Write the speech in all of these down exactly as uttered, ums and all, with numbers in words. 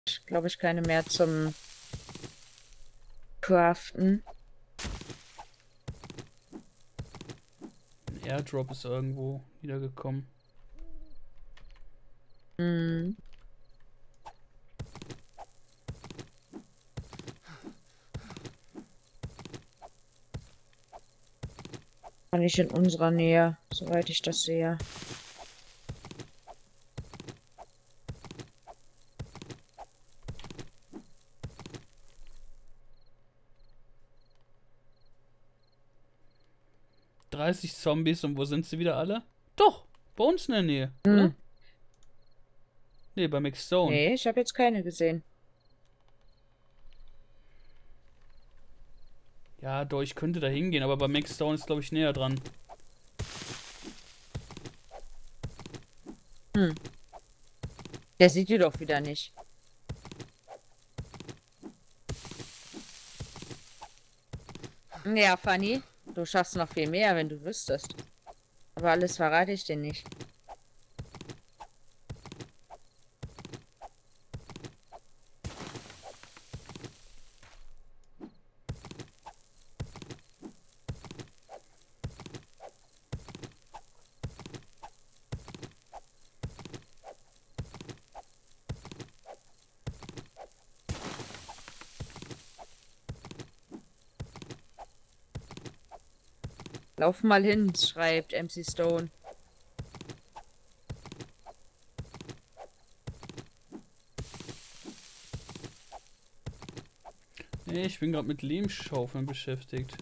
glaube ich, keine mehr zum Craften. Ein Airdrop ist irgendwo wiedergekommen. Hm. War nicht in unserer Nähe, soweit ich das sehe. dreißig Zombies und wo sind sie wieder alle? Doch, bei uns in der Nähe, Hm. oder? Nee, bei McStone. Nee, ich habe jetzt keine gesehen. Ja, doch, ich könnte da hingehen, aber bei McStone ist, glaube ich, näher dran. Hm. Der sieht die doch wieder nicht. Ja, Fanny, du schaffst noch viel mehr, wenn du wüsstest. Aber alles verrate ich dir nicht. Lauf mal hin, schreibt M C Stone. Nee, ich bin gerade mit Lehmschaufeln beschäftigt.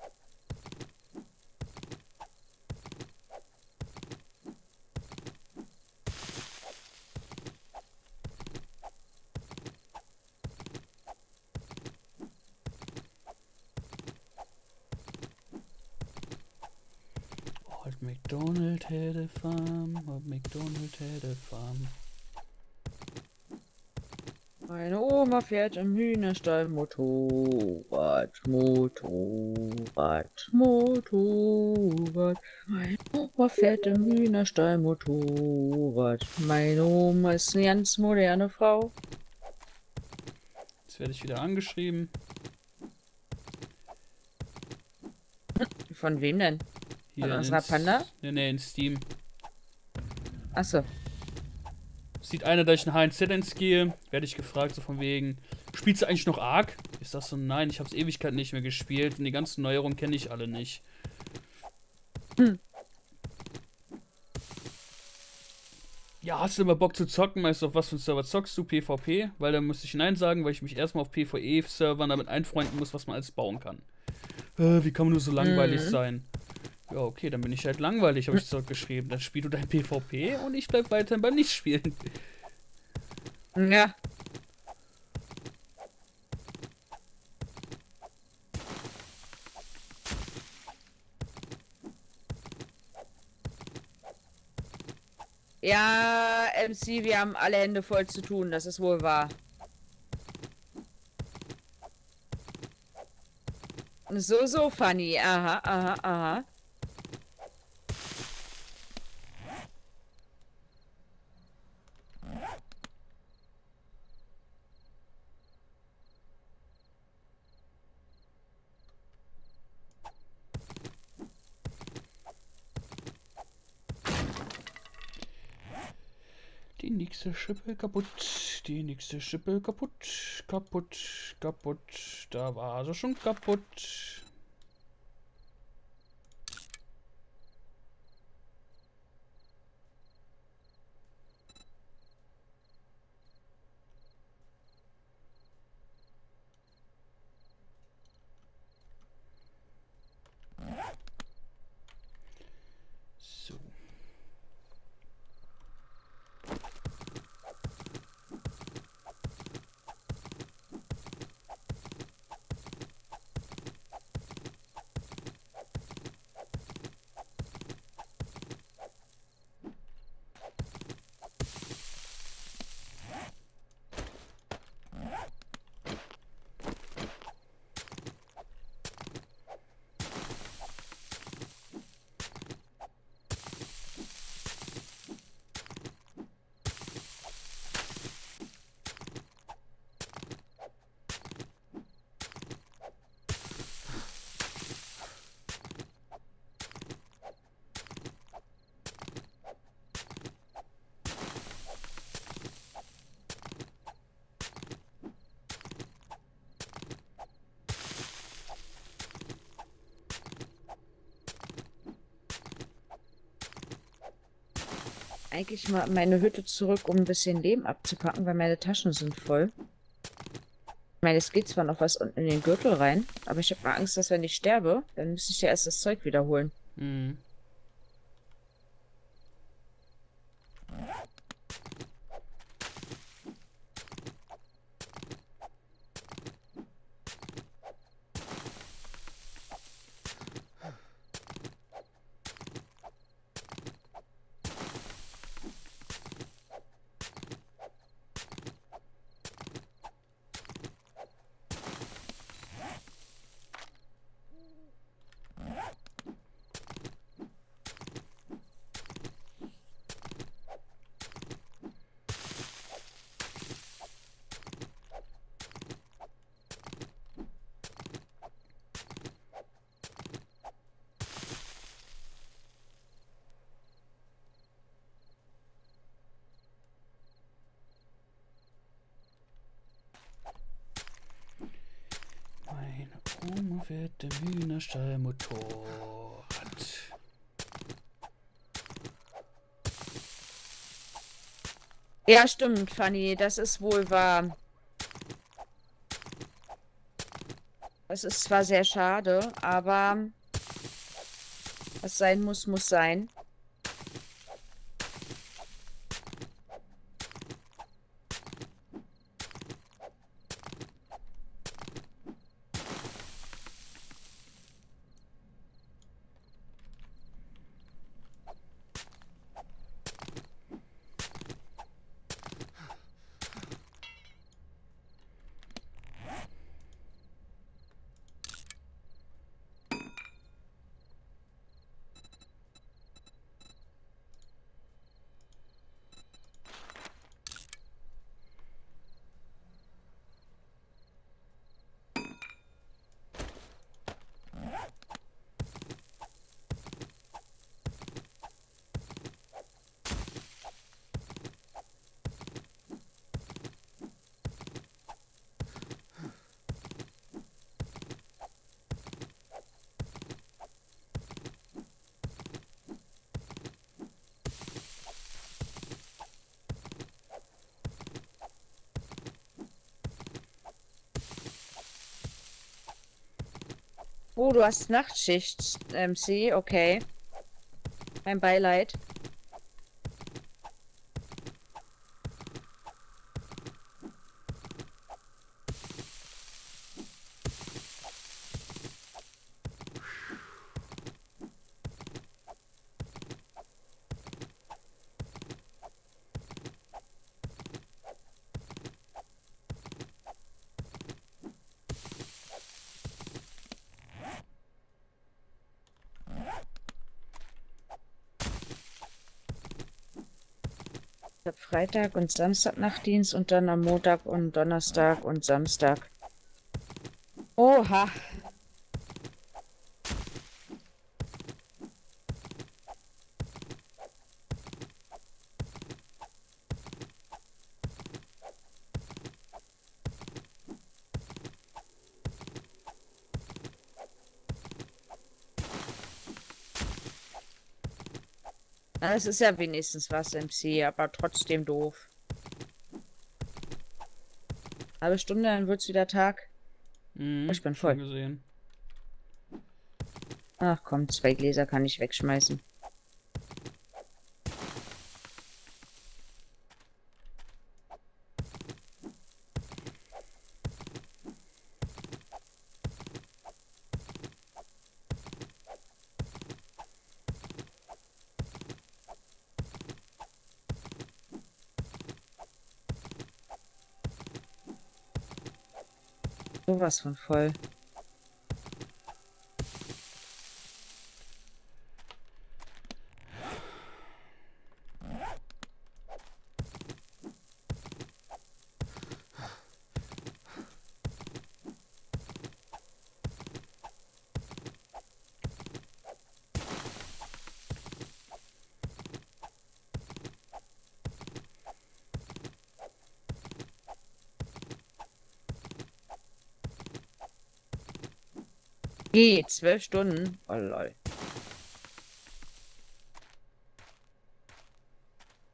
Old MacDonald had a farm, Old MacDonald had a farm. Meine Oma fährt im Hühnerstall Motorrad, Motorrad, Motorrad. Meine Oma fährt im Hühnerstall Motorrad. Meine Oma ist eine ganz moderne Frau. Jetzt werde ich wieder angeschrieben. Von wem denn? Von Hier unserer in, Panda? nee, nee, in Steam. Achso. Sieht einer, dass ich in H N Z eins gehe, werde ich gefragt, so von wegen, spielst du eigentlich noch Ark? Ich sag so, nein, ich habe es Ewigkeit nicht mehr gespielt und die ganzen Neuerungen kenne ich alle nicht. Hm. Ja, hast du immer Bock zu zocken? Weißt du, auf was für einen Server zockst du? PvP? Weil da müsste ich Nein sagen, weil ich mich erstmal auf PvE-Servern damit einfreunden muss, was man alles bauen kann. Äh, wie kann man nur so langweilig Hm. sein? Ja, okay, dann bin ich halt langweilig, habe ich zurückgeschrieben. Dann spiel du dein PvP und ich bleib weiterhin beim Nichtspielen. Ja. Ja, M C, wir haben alle Hände voll zu tun, das ist wohl wahr. So, so, Fanny. Aha, aha, aha. Die nächste Schippe kaputt. Die nächste Schippe kaputt. Kaputt. Kaputt. Da war sie schon kaputt. So. eigentlich mal in meine Hütte zurück, um ein bisschen Lehm abzupacken, weil meine Taschen sind voll. Ich meine, es geht zwar noch was unten in den Gürtel rein, aber ich habe mal Angst, dass wenn ich sterbe, dann müsste ich ja erst das Zeug wiederholen. Mhm. Meine Oma fährt im Hühnerstall Motorrad. Ja, stimmt, Fanny, das ist wohl wahr. Das ist zwar sehr schade, aber was sein muss, muss sein. Oh, du hast Nachtschicht, M C, okay. Mein Beileid. Ich habe Freitag und Samstag Nachtdienst und dann am Montag und Donnerstag und Samstag. Oha. Na, es ist ja wenigstens was, M C, aber trotzdem doof. Halbe Stunde, dann wird's wieder Tag. Oh, Mhm, ich bin schon voll. gesehen. Ach komm, zwei Gläser kann ich wegschmeißen. Sowas von voll. Geht, zwölf Stunden. Oh lol.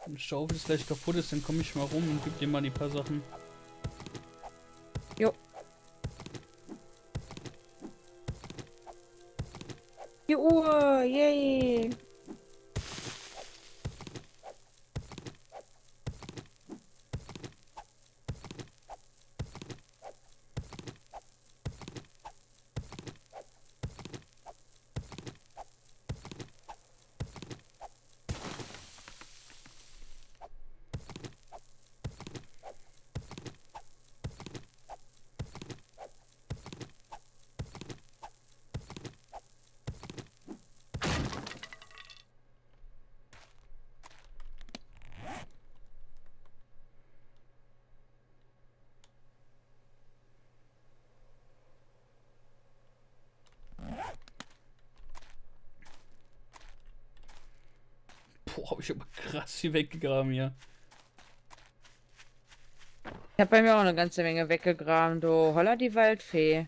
Wenn die Schaufel jetzt gleich kaputt ist, dann komme ich mal rum und gib dir mal die paar Sachen. Jo. Die Uhr, yay. Boah, hab ich aber krass viel weggegraben hier. Ich hab bei mir auch eine ganze Menge weggegraben, du. Holla die Waldfee.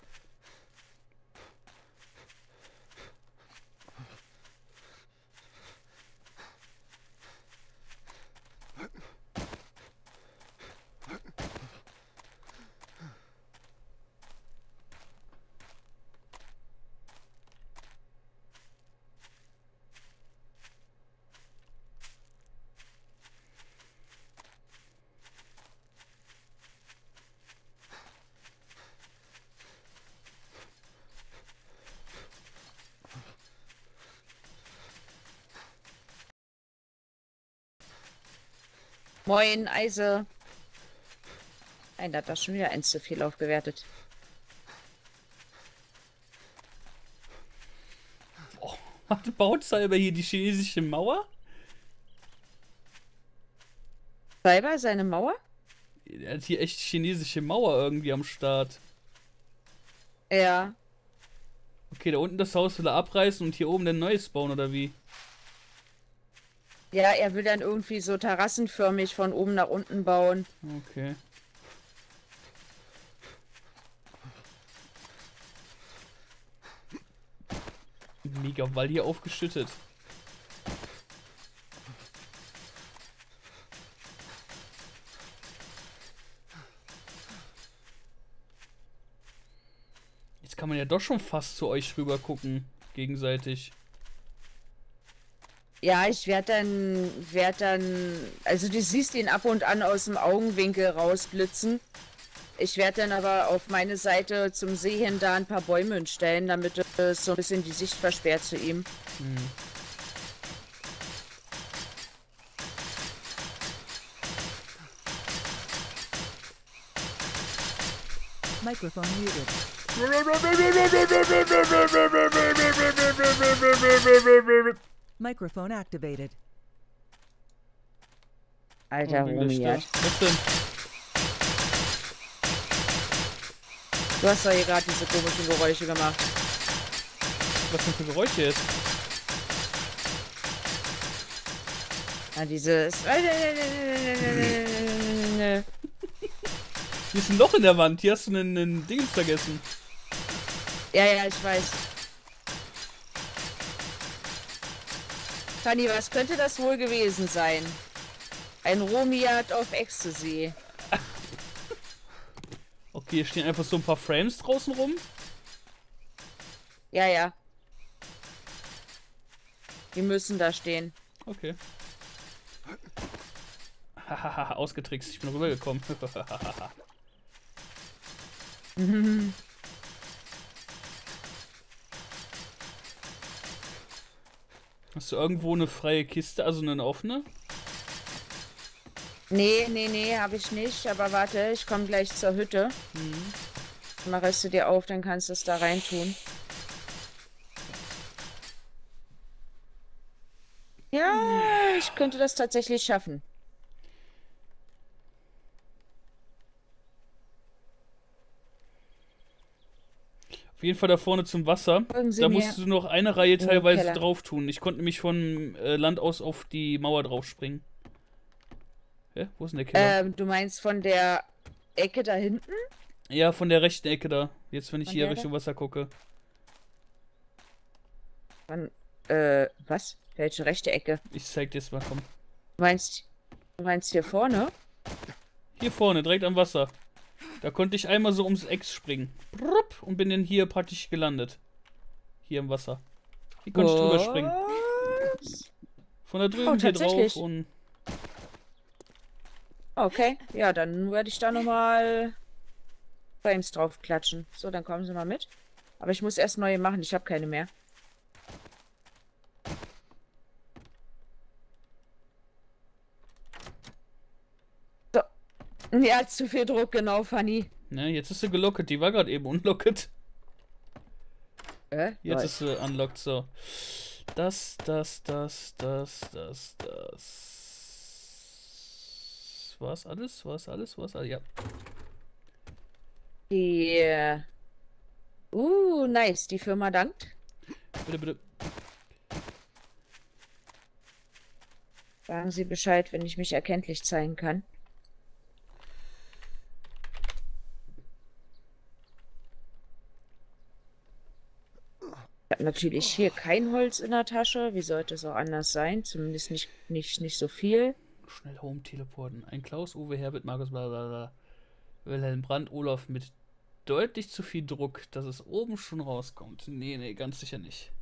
Moin, Eise. Nein, da hat das schon wieder eins zu viel aufgewertet. Oh, baut Cyber hier die chinesische Mauer? Cyber, seine Mauer? Er hat hier echt chinesische Mauer irgendwie am Start. Ja. Okay, da unten das Haus will er abreißen und hier oben ein neues bauen, oder wie? Ja, er will dann irgendwie so terrassenförmig von oben nach unten bauen. Okay. Mega Wall hier aufgeschüttet. Jetzt kann man ja doch schon fast zu euch rüber gucken, gegenseitig. Ja, ich werde dann, werde dann, also du siehst ihn ab und an aus dem Augenwinkel rausblitzen. Ich werde dann aber auf meine Seite zum See hin da ein paar Bäume stellen, damit es so ein bisschen die Sicht versperrt zu ihm. Hm. Microphone muted. Microphone activated. Alter, Oh, wegen der Romiat. Stadt. Was denn? Du hast doch hier gerade diese komischen Geräusche gemacht. Was denn für Geräusche jetzt? Ja, dieses... Hier ist ein Loch in der Wand. Hier hast du einen, einen Ding vergessen. Ja, ja, ich weiß. Fanny, was könnte das wohl gewesen sein? Ein Romiat auf Ecstasy. Okay, hier stehen einfach so ein paar Frames draußen rum. Ja, ja. Die müssen da stehen. Okay. Hahaha, ausgetrickst. Ich bin rübergekommen. Mhm. Hast du irgendwo eine freie Kiste, also eine offene? Nee, nee, nee, habe ich nicht. Aber warte, ich komme gleich zur Hütte. Mhm. Machst du dir auf, dann kannst du es da rein tun. Ja, ich könnte das tatsächlich schaffen. Auf jeden Fall da vorne zum Wasser. Folgen Sie Da mir. musst du noch eine Reihe im teilweise Keller. drauf tun. Ich konnte nämlich von äh, Land aus auf die Mauer drauf springen. Hä? Wo ist denn der Keller? Ähm, du meinst von der Ecke da hinten? Ja, von der rechten Ecke da. Jetzt, wenn ich Von hier der Richtung Wasser gucke. Von, äh, was? Welche rechte Ecke? Ich zeig dir jetzt mal, komm. Du meinst Du meinst hier vorne? Hier vorne, direkt am Wasser. Da konnte ich einmal so ums Eck springen. Brupp, und bin dann hier praktisch gelandet. Hier im Wasser. Hier konnte ich drüber springen. Von da drüben Oh, hier tatsächlich. drauf und... Okay, ja, dann werde ich da nochmal Frames drauf klatschen. So, dann kommen Sie mal mit. Aber ich muss erst neue machen, ich habe keine mehr. So. Ja, zu viel Druck, genau, Fanny. Ne, jetzt ist sie gelocket. Die war gerade eben unlocket. Äh, Jetzt lol. ist sie unlocked, so. Das, das, das, das, das, das. War's alles? War's alles? War's alles? Ja. Die. äh, Uh, nice. Die Firma dankt. Bitte, bitte. Sagen Sie Bescheid, wenn ich mich erkenntlich zeigen kann. Ich habe natürlich hier kein Holz in der Tasche. Wie sollte es auch anders sein? Zumindest nicht, nicht, nicht so viel. Schnell Home teleporten. Ein Klaus, Uwe, Herbert, Markus, bla bla bla. Wilhelm Brandt, Olaf mit deutlich zu viel Druck, dass es oben schon rauskommt. Nee, nee, ganz sicher nicht.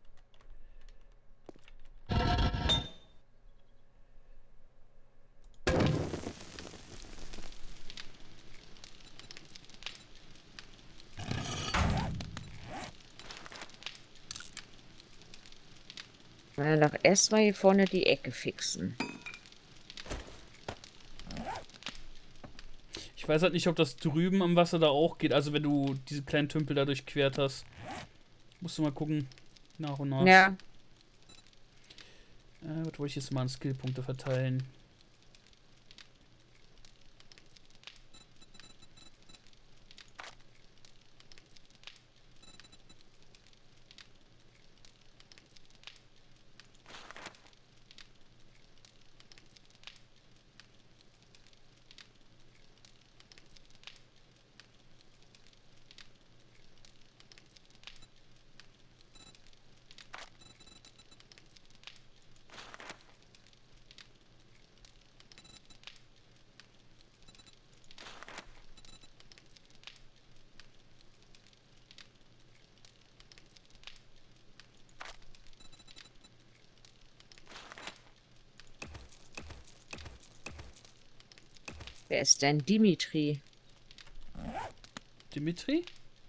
Äh, doch erstmal hier vorne die Ecke fixen. Ich weiß halt nicht, ob das drüben am Wasser da auch geht. Also wenn du diese kleinen Tümpel da durchquert hast. Musst du mal gucken. Nach und nach. Ja. Äh, was wollte ich jetzt mal an Skillpunkte verteilen? Wer ist denn Dimitri? Dimitri?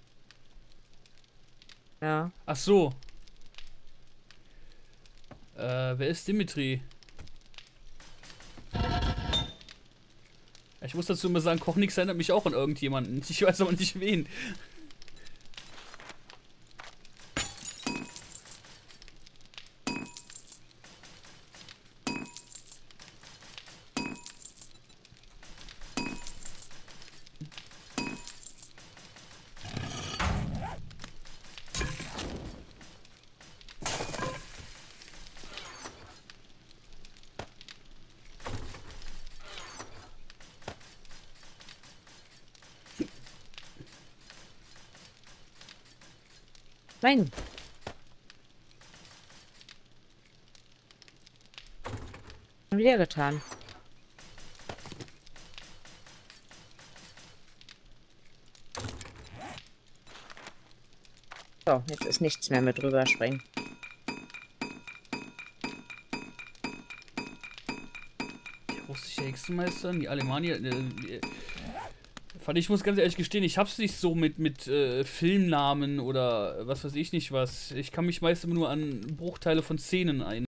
Ja. Ach so. Äh, wer ist Dimitri? Ich muss dazu immer sagen, Koch nix erinnert mich auch an irgendjemanden. Ich weiß aber nicht wen. Nein. Schon wieder getan. So, jetzt ist nichts mehr mit drüber springen. Der russische Hexenmeister, die Alemannia. Äh, ich muss ganz ehrlich gestehen, ich hab's nicht so mit, mit äh, Filmnamen oder was weiß ich nicht was. Ich kann mich meist immer nur an Bruchteile von Szenen ein.